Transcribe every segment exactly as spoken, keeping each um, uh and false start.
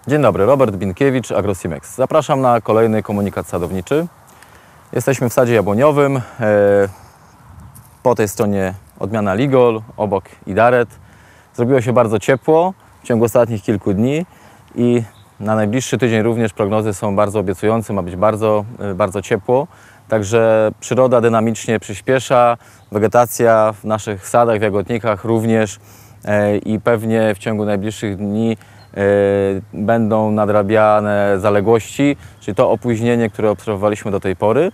Dzień dobry, Robert Binkiewicz, Agrosimex. Zapraszam na kolejny komunikat sadowniczy. Jesteśmy w sadzie jabłoniowym. Po tej stronie odmiana Ligol, obok Idaret. Zrobiło się bardzo ciepło w ciągu ostatnich kilku dni i na najbliższy tydzień również prognozy są bardzo obiecujące, ma być bardzo, bardzo ciepło. Także przyroda dynamicznie przyspiesza, wegetacja w naszych sadach, w jagodnikach również i pewnie w ciągu najbliższych dni będą nadrabiane zaległości, czyli to opóźnienie, które obserwowaliśmy do tej pory.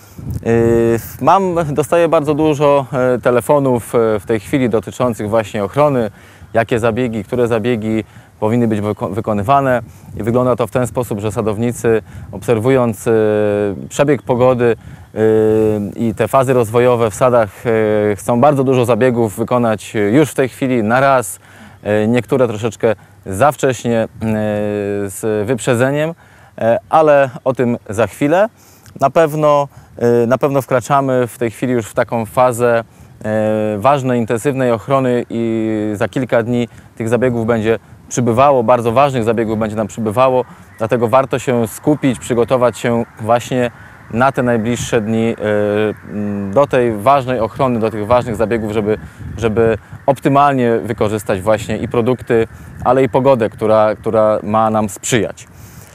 Mam, dostaję bardzo dużo telefonów w tej chwili dotyczących właśnie ochrony, jakie zabiegi, które zabiegi powinny być wykonywane i wygląda to w ten sposób, że sadownicy, obserwując przebieg pogody i te fazy rozwojowe w sadach, chcą bardzo dużo zabiegów wykonać już w tej chwili na raz, niektóre troszeczkę za wcześnie, z wyprzedzeniem, ale o tym za chwilę. Na pewno, na pewno wkraczamy w tej chwili już w taką fazę ważnej, intensywnej ochrony i za kilka dni tych zabiegów będzie przybywało, bardzo ważnych zabiegów będzie nam przybywało, dlatego warto się skupić, przygotować się właśnie na te najbliższe dni do tej ważnej ochrony, do tych ważnych zabiegów, żeby, żeby optymalnie wykorzystać właśnie i produkty, ale i pogodę, która, która ma nam sprzyjać.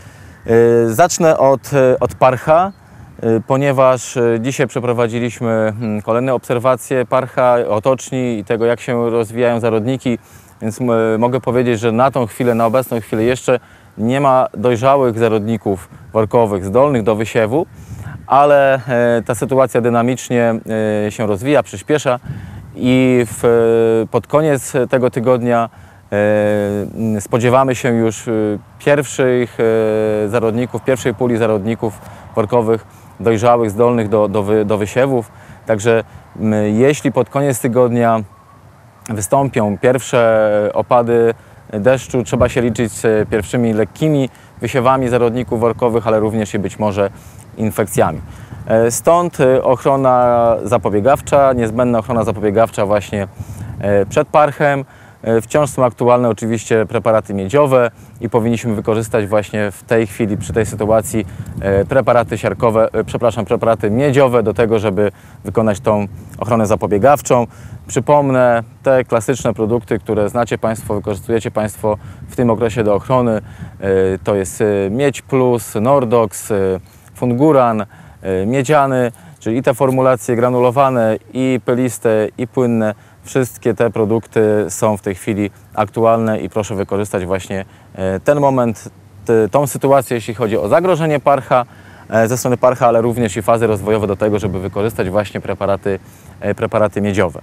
Zacznę od, od parcha, ponieważ dzisiaj przeprowadziliśmy kolejne obserwacje parcha, otoczni i tego, jak się rozwijają zarodniki, więc mogę powiedzieć, że na tą chwilę, na obecną chwilę jeszcze nie ma dojrzałych zarodników workowych zdolnych do wysiewu, ale ta sytuacja dynamicznie się rozwija, przyspiesza i w, pod koniec tego tygodnia spodziewamy się już pierwszych zarodników, pierwszej puli zarodników workowych dojrzałych, zdolnych do, do, wy, do wysiewów. Także jeśli pod koniec tygodnia wystąpią pierwsze opady deszczu, trzeba się liczyć z pierwszymi lekkimi wysiewami zarodników workowych, ale również i być może infekcjami. Stąd ochrona zapobiegawcza, niezbędna ochrona zapobiegawcza właśnie przed parchem. Wciąż są aktualne oczywiście preparaty miedziowe i powinniśmy wykorzystać właśnie w tej chwili, przy tej sytuacji preparaty siarkowe, przepraszam, preparaty miedziowe do tego, żeby wykonać tą ochronę zapobiegawczą. Przypomnę, te klasyczne produkty, które znacie Państwo, wykorzystujecie Państwo w tym okresie do ochrony, to jest Miedź Plus, Nordox, Funguran, Miedziany, czyli i te formulacje granulowane, i pyliste, i płynne. Wszystkie te produkty są w tej chwili aktualne i proszę wykorzystać właśnie ten moment, tą sytuację, jeśli chodzi o zagrożenie parcha ze strony parcha, ale również i fazy rozwojowe do tego, żeby wykorzystać właśnie preparaty, preparaty miedziowe.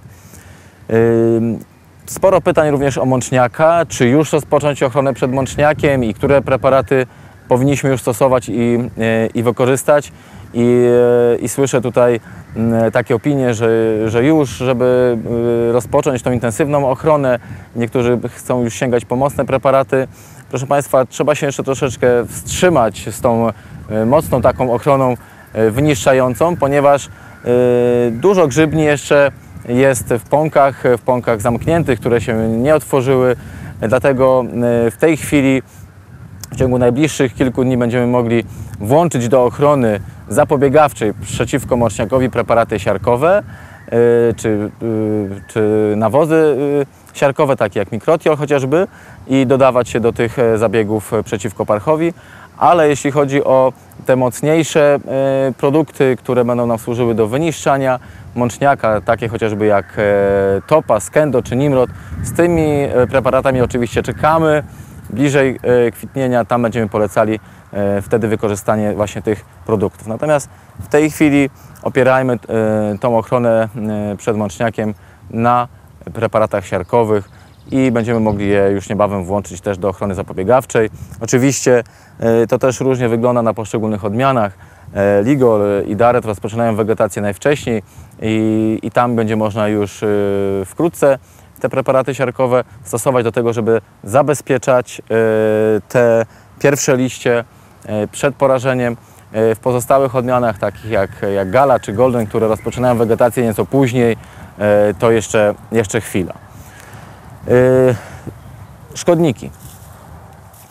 Sporo pytań również o mączniaka, czy już rozpocząć ochronę przed mączniakiem i które preparaty powinniśmy już stosować i, i wykorzystać. I, I słyszę tutaj takie opinie, że, że już, żeby rozpocząć tą intensywną ochronę, niektórzy chcą już sięgać po mocne preparaty. Proszę Państwa, trzeba się jeszcze troszeczkę wstrzymać z tą mocną taką ochroną wyniszczającą, ponieważ dużo grzybni jeszcze jest w pąkach, w pąkach zamkniętych, które się nie otworzyły. Dlatego w tej chwili, w ciągu najbliższych kilku dni będziemy mogli włączyć do ochrony zapobiegawczej przeciwko mączniakowi preparaty siarkowe yy, czy, yy, czy nawozy yy, siarkowe, takie jak Mikrotiol chociażby, i dodawać się do tych zabiegów przeciwko parchowi. Ale jeśli chodzi o te mocniejsze yy, produkty, które będą nam służyły do wyniszczania mączniaka, takie chociażby jak yy, Topaz, Kendo czy Nimrod, z tymi yy, preparatami oczywiście czekamy. Bliżej yy, kwitnienia, tam będziemy polecali wtedy wykorzystanie właśnie tych produktów. Natomiast w tej chwili opierajmy tą ochronę przed mączniakiem na preparatach siarkowych i będziemy mogli je już niebawem włączyć też do ochrony zapobiegawczej. Oczywiście to też różnie wygląda na poszczególnych odmianach. Ligol i Idaret rozpoczynają wegetację najwcześniej i, i tam będzie można już wkrótce te preparaty siarkowe stosować do tego, żeby zabezpieczać te pierwsze liście przed porażeniem. W pozostałych odmianach, takich jak, jak Gala czy Golden, które rozpoczynają wegetację nieco później, to jeszcze, jeszcze chwila. Szkodniki.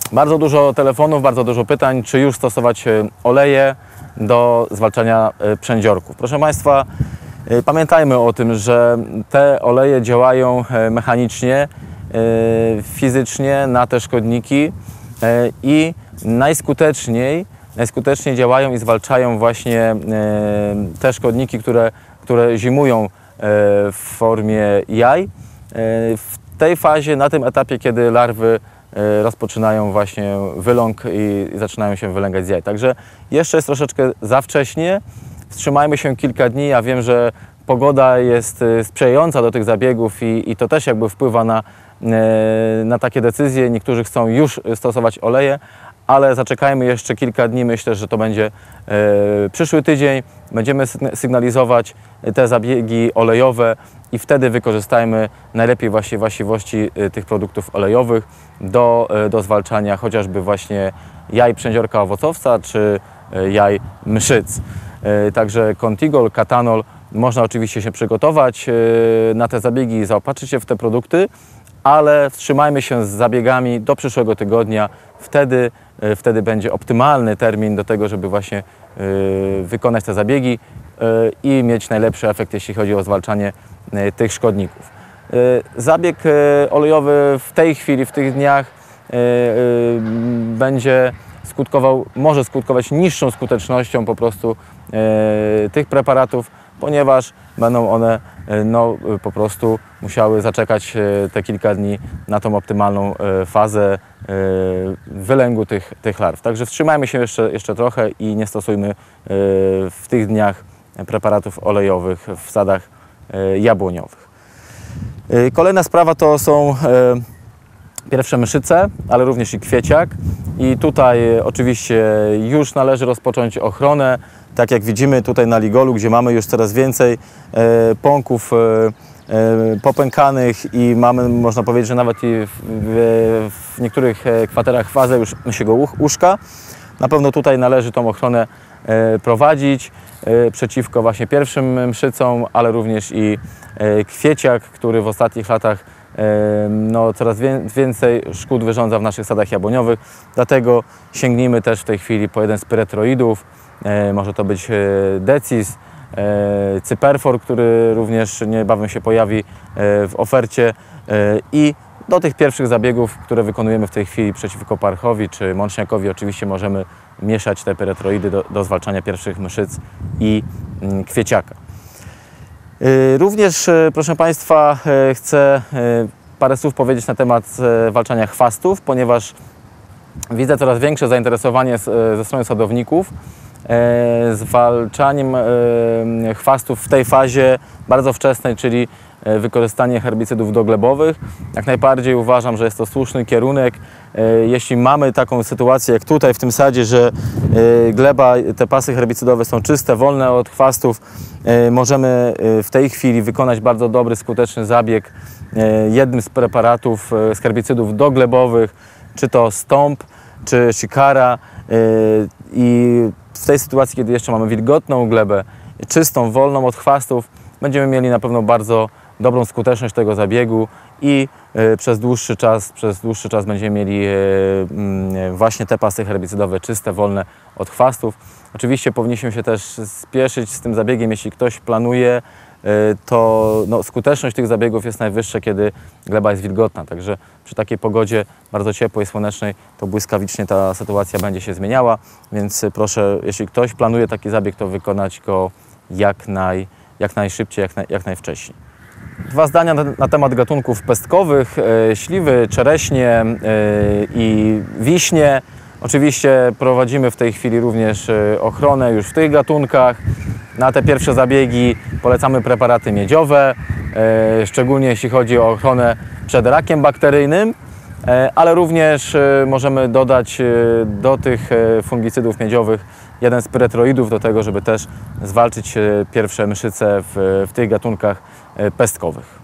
Bardzo dużo telefonów, bardzo dużo pytań, czy już stosować oleje do zwalczania przędziorków. Proszę Państwa, pamiętajmy o tym, że te oleje działają mechanicznie, fizycznie na te szkodniki i najskuteczniej, najskuteczniej działają i zwalczają właśnie te szkodniki, które, które zimują w formie jaj. W tej fazie, na tym etapie, kiedy larwy rozpoczynają właśnie wyląg i zaczynają się wylęgać z jaj. Także jeszcze jest troszeczkę za wcześnie. Wstrzymajmy się kilka dni. Ja wiem, że pogoda jest sprzyjająca do tych zabiegów i, i to też jakby wpływa na, na takie decyzje. Niektórzy chcą już stosować oleje, ale zaczekajmy jeszcze kilka dni. Myślę, że to będzie e, przyszły tydzień. Będziemy sygnalizować te zabiegi olejowe i wtedy wykorzystajmy najlepiej właśnie właściwości tych produktów olejowych do, do zwalczania chociażby właśnie jaj przędziorka owocowca czy jaj mszyc. E, także Contigol, Katanol, można oczywiście się przygotować e, na te zabiegi i zaopatrzyć się w te produkty, ale wstrzymajmy się z zabiegami do przyszłego tygodnia. Wtedy, wtedy będzie optymalny termin do tego, żeby właśnie wykonać te zabiegi i mieć najlepszy efekt, jeśli chodzi o zwalczanie tych szkodników. Zabieg olejowy w tej chwili, w tych dniach będzie skutkował, może skutkować niższą skutecznością po prostu tych preparatów, ponieważ będą one no, po prostu musiały zaczekać te kilka dni na tą optymalną fazę wylęgu tych, tych larw. Także wstrzymajmy się jeszcze, jeszcze trochę i nie stosujmy w tych dniach preparatów olejowych w sadach jabłoniowych. Kolejna sprawa to są pierwsze mszyce, ale również i kwieciak. I tutaj oczywiście już należy rozpocząć ochronę. Tak jak widzimy tutaj na Ligolu, gdzie mamy już coraz więcej e, pąków e, e, popękanych i mamy, można powiedzieć, że nawet i w, w, w niektórych kwaterach fazę już naszego uszka. Na pewno tutaj należy tą ochronę e, prowadzić e, przeciwko właśnie pierwszym mszycom, ale również i e, kwieciak, który w ostatnich latach e, no, coraz więcej szkód wyrządza w naszych sadach jabłoniowych. Dlatego sięgnijmy też w tej chwili po jeden z pyretroidów. E, może to być e, Decis, e, Cyperfor, który również niebawem się pojawi e, w ofercie e, i do tych pierwszych zabiegów, które wykonujemy w tej chwili przeciwko parchowi czy mączniakowi, oczywiście możemy mieszać te pyretroidy do, do zwalczania pierwszych mszyc i mm, kwieciaka. E, również, e, proszę Państwa, e, chcę e, parę słów powiedzieć na temat e, zwalczania chwastów, ponieważ widzę coraz większe zainteresowanie z, e, ze strony sadowników E, zwalczaniem e, chwastów w tej fazie bardzo wczesnej, czyli e, wykorzystanie herbicydów doglebowych. Jak najbardziej uważam, że jest to słuszny kierunek. E, jeśli mamy taką sytuację jak tutaj w tym sadzie, że e, gleba, te pasy herbicydowe są czyste, wolne od chwastów, e, możemy e, w tej chwili wykonać bardzo dobry, skuteczny zabieg e, jednym z preparatów e, z herbicydów doglebowych, czy to Stomp, czy Shikara e, i w tej sytuacji, kiedy jeszcze mamy wilgotną glebę, czystą, wolną od chwastów, będziemy mieli na pewno bardzo dobrą skuteczność tego zabiegu i y, przez dłuższy czas, przez dłuższy czas będziemy mieli y, y, właśnie te pasy herbicydowe czyste, wolne od chwastów. Oczywiście powinniśmy się też spieszyć z tym zabiegiem, jeśli ktoś planuje, y, to no, skuteczność tych zabiegów jest najwyższa, kiedy gleba jest wilgotna. Także przy takiej pogodzie bardzo ciepłej, słonecznej, to błyskawicznie ta sytuacja będzie się zmieniała, więc proszę, jeśli ktoś planuje taki zabieg, to wykonać go jak, naj, jak najszybciej, jak, naj, jak najwcześniej. Dwa zdania na, na temat gatunków pestkowych, e, śliwy, czereśnie e, i wiśnie. Oczywiście prowadzimy w tej chwili również e, ochronę już w tych gatunkach. Na te pierwsze zabiegi polecamy preparaty miedziowe, e, szczególnie jeśli chodzi o ochronę przed rakiem bakteryjnym, e, ale również e, możemy dodać e, do tych e, fungicydów miedziowych jeden z pyretroidów do tego, żeby też zwalczyć e, pierwsze mszyce w, w tych gatunkach e, pestkowych.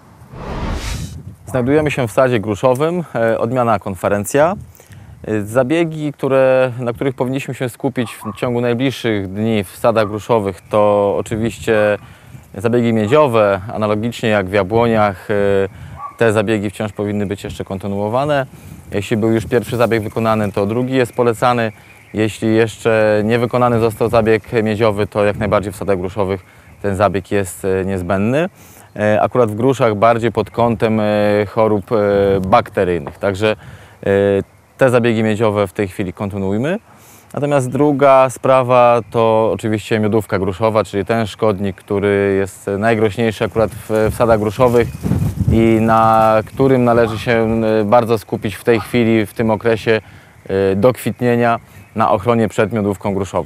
Znajdujemy się w sadzie gruszowym, e, odmiana konferencja. Zabiegi, które, na których powinniśmy się skupić w ciągu najbliższych dni w sadach gruszowych, to oczywiście zabiegi miedziowe, analogicznie jak w jabłoniach, te zabiegi wciąż powinny być jeszcze kontynuowane. Jeśli był już pierwszy zabieg wykonany, to drugi jest polecany. Jeśli jeszcze nie wykonany został zabieg miedziowy, to jak najbardziej w sadach gruszowych ten zabieg jest niezbędny. Akurat w gruszach bardziej pod kątem chorób bakteryjnych. Także te zabiegi miedziowe w tej chwili kontynuujmy. Natomiast druga sprawa to oczywiście miodówka gruszowa, czyli ten szkodnik, który jest najgroźniejszy akurat w, w sadach gruszowych i na którym należy się bardzo skupić w tej chwili, w tym okresie do kwitnienia, na ochronie przed miodówką gruszową.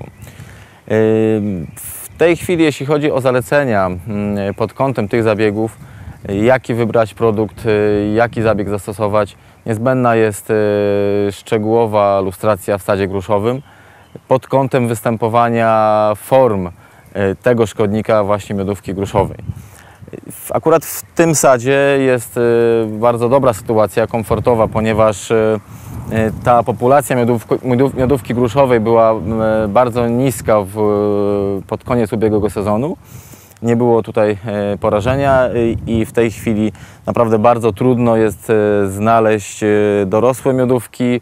W tej chwili, jeśli chodzi o zalecenia pod kątem tych zabiegów, jaki wybrać produkt, jaki zabieg zastosować, niezbędna jest szczegółowa lustracja w sadzie gruszowym pod kątem występowania form tego szkodnika, właśnie miodówki gruszowej. Akurat w tym sadzie jest bardzo dobra sytuacja, komfortowa, ponieważ ta populacja miodówki, miodówki gruszowej była bardzo niska w, pod koniec ubiegłego sezonu. Nie było tutaj porażenia i w tej chwili naprawdę bardzo trudno jest znaleźć dorosłe miodówki,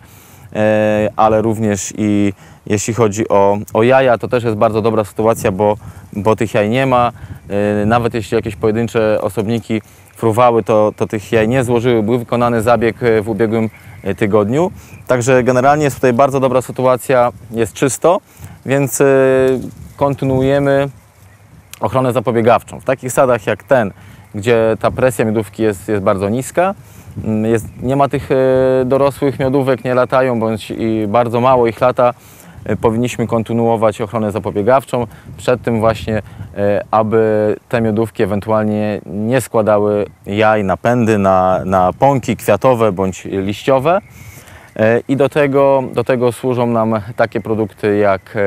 ale również i jeśli chodzi o, o jaja, to też jest bardzo dobra sytuacja, bo, bo tych jaj nie ma. Nawet jeśli jakieś pojedyncze osobniki fruwały, to, to tych jaj nie złożyły. Był wykonany zabieg w ubiegłym tygodniu. Także generalnie jest tutaj bardzo dobra sytuacja, jest czysto, więc kontynuujemy ochronę zapobiegawczą. W takich sadach jak ten, gdzie ta presja miodówki jest, jest bardzo niska, jest, nie ma tych dorosłych miodówek, nie latają, bądź i bardzo mało ich lata, powinniśmy kontynuować ochronę zapobiegawczą przed tym właśnie, aby te miodówki ewentualnie nie składały jaj na pędy, na, na pąki kwiatowe bądź liściowe. I do tego, do tego służą nam takie produkty jak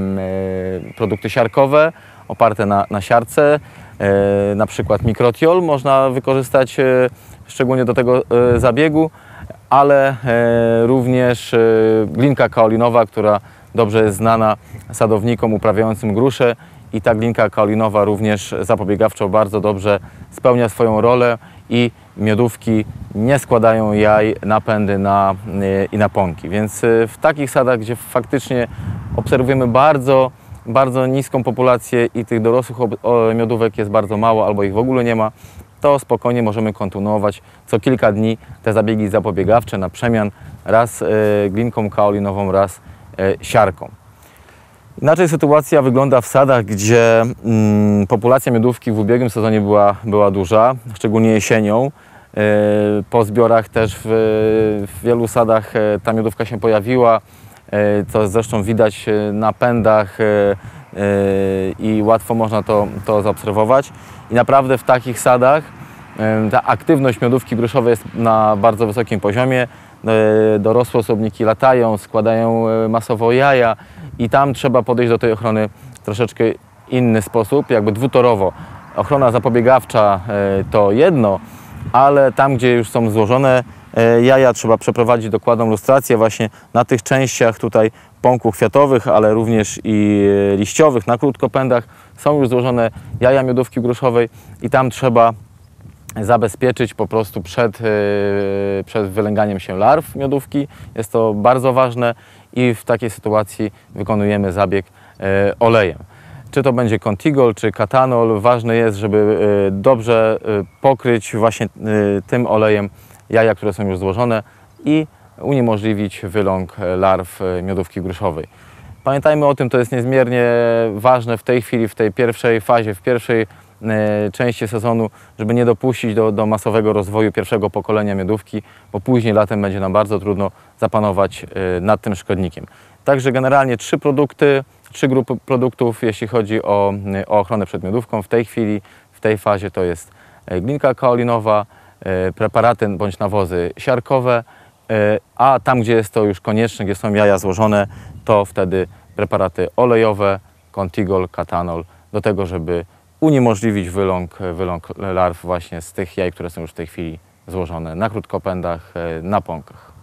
produkty siarkowe oparte na, na siarce, na przykład mikrotiol można wykorzystać szczególnie do tego zabiegu, ale również glinka kaolinowa, która dobrze jest znana sadownikom uprawiającym grusze i ta glinka kaolinowa również zapobiegawczo bardzo dobrze spełnia swoją rolę i miodówki nie składają jaj na pędy na, i na pąki. Więc w takich sadach, gdzie faktycznie obserwujemy bardzo, bardzo niską populację i tych dorosłych miodówek jest bardzo mało albo ich w ogóle nie ma, to spokojnie możemy kontynuować co kilka dni te zabiegi zapobiegawcze na przemian, raz glinką kaolinową, raz siarką. Inaczej sytuacja wygląda w sadach, gdzie mm, populacja miodówki w ubiegłym sezonie była, była duża, szczególnie jesienią. Po zbiorach też w, w wielu sadach ta miodówka się pojawiła, co zresztą widać na pędach i łatwo można to, to zaobserwować. I naprawdę w takich sadach ta aktywność miodówki gruszowej jest na bardzo wysokim poziomie. Dorosłe osobniki latają, składają masowo jaja i tam trzeba podejść do tej ochrony w troszeczkę inny sposób, jakby dwutorowo. Ochrona zapobiegawcza to jedno, ale tam, gdzie już są złożone jaja, trzeba przeprowadzić dokładną lustrację właśnie na tych częściach tutaj pąków kwiatowych, ale również i liściowych, na krótkopędach są już złożone jaja miodówki gruszowej i tam trzeba zabezpieczyć po prostu przed, przed wylęganiem się larw miodówki. Jest to bardzo ważne i w takiej sytuacji wykonujemy zabieg olejem. Czy to będzie Contigol, czy Katanol, ważne jest, żeby dobrze pokryć właśnie tym olejem jaja, które są już złożone i uniemożliwić wyląg larw miodówki gruszowej. Pamiętajmy o tym, to jest niezmiernie ważne w tej chwili, w tej pierwszej fazie, w pierwszej części sezonu, żeby nie dopuścić do, do masowego rozwoju pierwszego pokolenia miodówki, bo później latem będzie nam bardzo trudno zapanować nad tym szkodnikiem. Także generalnie trzy produkty, trzy grupy produktów, jeśli chodzi o, o ochronę przed miodówką. W tej chwili, w tej fazie to jest glinka kaolinowa, preparaty bądź nawozy siarkowe, a tam, gdzie jest to już konieczne, gdzie są jaja złożone, to wtedy preparaty olejowe, Contigol, Katanol, do tego, żeby uniemożliwić wyląg, wyląg larw właśnie z tych jaj, które są już w tej chwili złożone na krótkopędach, na pąkach.